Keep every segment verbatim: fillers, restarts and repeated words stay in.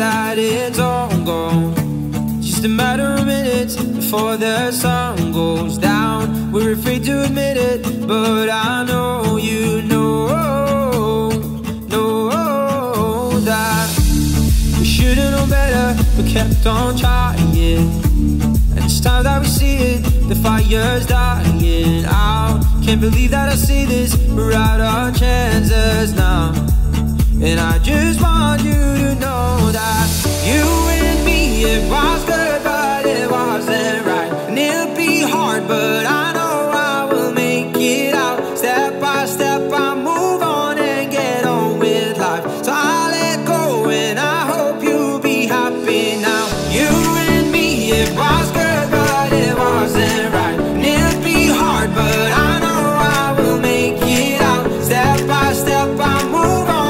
that it's all gone. Just a matter of minutes before the sun goes down. We're afraid to admit it, but I know you know, know that we should've known better, but kept on trying. And it's time that we see it, the fire's dying out. Can't believe that I see this, we're out our chances now. And I just want you to know that you and me, it was good, but it wasn't right. And it'll be hard, but I know I will make it out. Step by step, I move on and get on with life. So I'll let go and I hope you'll be happy now. You and me, it was good, but it wasn't right. And it'll be hard, but I know I will make it out. Step by step, I move on.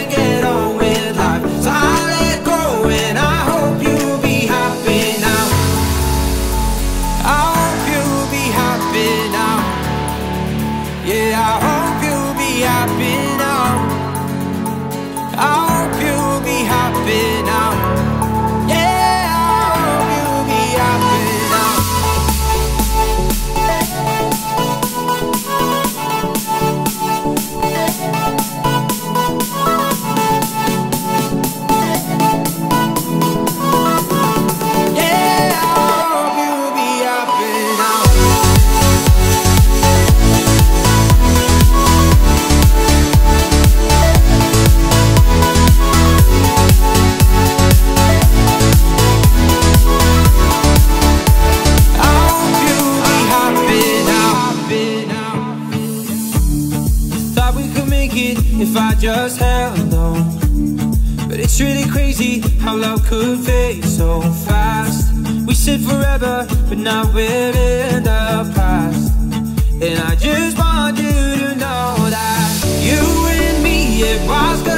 Yeah, I hope you'll be happy now. I hope you'll be happy now. Yeah, I hope you'll be happy now. Yeah, I hope you'll be happy now. If I just held on, but it's really crazy how love could fade so fast. We said forever, but now we're in the past. And I just want you to know that you and me, it was good.